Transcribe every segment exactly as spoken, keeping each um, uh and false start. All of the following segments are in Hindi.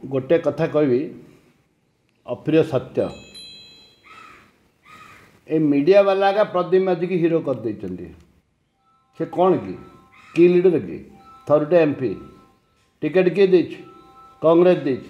गोटे कथा कहबी अप्रिय सत्य ए मीडिया वाला का प्रदीप माझी की हीरो कर देइचंदी। से कौन की की लीडर की थर्ड एमपी टिकेट किए देछ कांग्रेस देछ।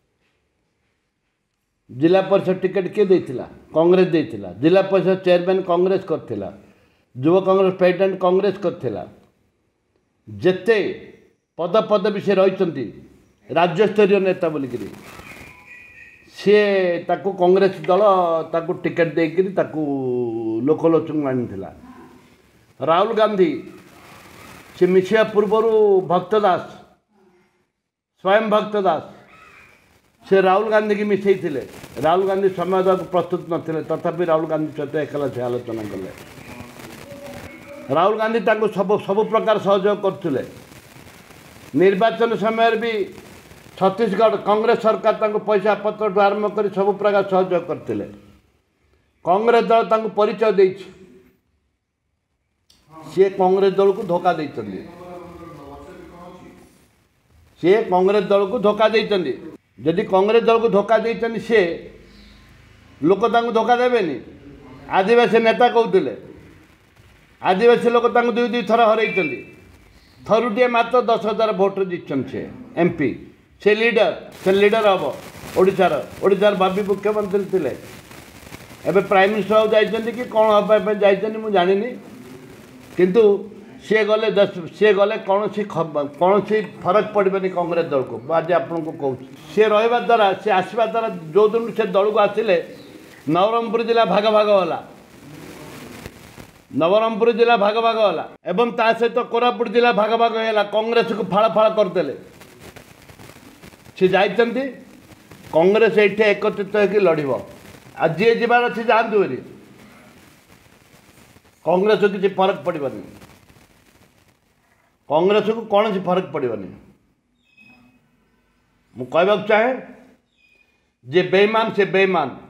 जिला परिषद टिकेट किए देथिला कांग्रेस देथिला। जिला परिषद चेयरमैन कांग्रेस करथिला। युवा कांग्रेस प्रेसिडेंट कांग्रेस करथिला। जेते पद पदवी से रही राज्यस्तरीय नेता बोलिकी सी ताकू कांग्रेस दल ताकू टिकेट देकर ताकू लोकलोचन आनीला। राहुल गांधी से मिसिया पूर्वर भक्तदास स्वयं भक्तदास से राहुल गांधी की मिसई थे। राहुल गांधी समय देवाक प्रस्तुत नथिले तथापि राहुल गांधी सहित एकला से आलोचना कले। राहुल गांधी ताकू सब सब प्रकार सहयोग करथिले। निर्वाचन समय भी छत्तीसगढ़ कांग्रेस सरकार तांको पैसा पत्र आरंभ कर सब प्रकार सहयोग करते। कांग्रेस दल तांको परिचय दे सी कांग्रेस दल को धोखा दे सी कांग्रेस दल को धोखा दे। जदि कांग्रेस दल को धोखा दे सी लोक तांको धोखा देवेनि। आदिवासी नेता कहते आदिवासी लोक तांको दुई दुई थर हर थरुटे मात्र दस हजार भोट जीतन से एमपी से लीडर से लीडर हम ओडिशार ओडिशार भावी मुख्यमंत्री थे। एबे प्राइम मिनिस्टर जाइछन्ति कि कौन हाँपा जाइछन्ति मु जानिनी किंतु सी गले दस सी गले कौन सी कौन सी फरक पड़े कांग्रेस दल को आज आपन को कहूँ सी रहा द्वारा सी आसवा द्वारा जो दिन से दल को आसिले नवरंगपुर जिला भाग भाग होला। नवरंगपुर जिला भाग भाग होला एवं ता सहित तो कोरापुट जिला भाग भाग होला। कांग्रेस को फाड़ फाड़ करदे सी जाइछन्ति कांग्रेस एठे एकत्रित होकर लड़ब आज जी जबार अच्छी जातु कांग्रेस को किसी फरक पड़वानी। कांग्रेस को कौन सी फरक पड़वानी। मु कहवाक चाहे जे बेईमान से बेईमान